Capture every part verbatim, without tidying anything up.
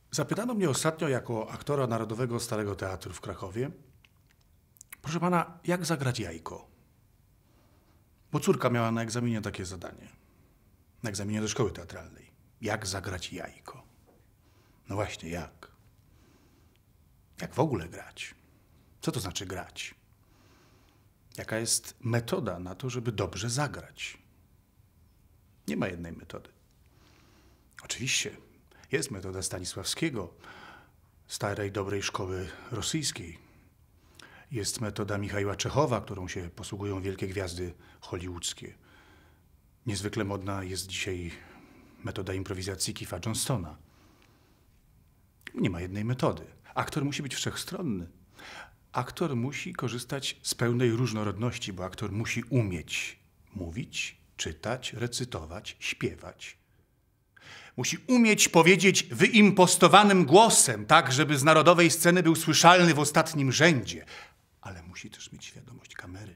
Zapytano mnie ostatnio jako aktora Narodowego Starego Teatru w Krakowie, proszę pana, jak zagrać jajko? Bo córka miała na egzaminie takie zadanie. Na egzaminie do szkoły teatralnej. Jak zagrać jajko? No właśnie, jak? Jak w ogóle grać? Co to znaczy grać? Jaka jest metoda na to, żeby dobrze zagrać? Nie ma jednej metody. Oczywiście jest metoda Stanisławskiego, starej, dobrej szkoły rosyjskiej. Jest metoda Michaiła Czechowa, którą się posługują wielkie gwiazdy hollywoodzkie. Niezwykle modna jest dzisiaj metoda improwizacji Keitha Johnstona. Nie ma jednej metody. Aktor musi być wszechstronny. Aktor musi korzystać z pełnej różnorodności, bo aktor musi umieć mówić, czytać, recytować, śpiewać. Musi umieć powiedzieć wyimpostowanym głosem, tak żeby z narodowej sceny był słyszalny w ostatnim rzędzie. Ale musi też mieć świadomość kamery.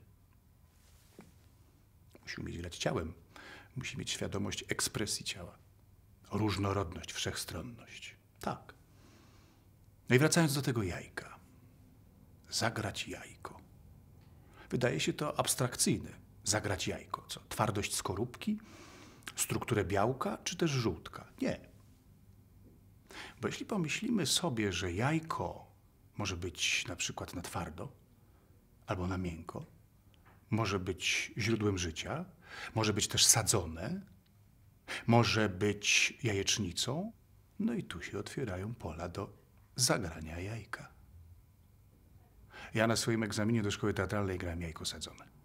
Musi umieć grać ciałem. Musi mieć świadomość ekspresji ciała. Różnorodność, wszechstronność. Tak. No i wracając do tego jajka. Zagrać jajko. Wydaje się to abstrakcyjne. Zagrać jajko. Co? Twardość skorupki? Strukturę białka? Czy też żółtka? Nie. Bo jeśli pomyślimy sobie, że jajko może być na przykład na twardo albo na miękko, może być źródłem życia, może być też sadzone, może być jajecznicą, no i tu się otwierają pola do zagrania jajka. Ja na swoim egzaminie do szkoły teatralnej grałem jajko sadzone.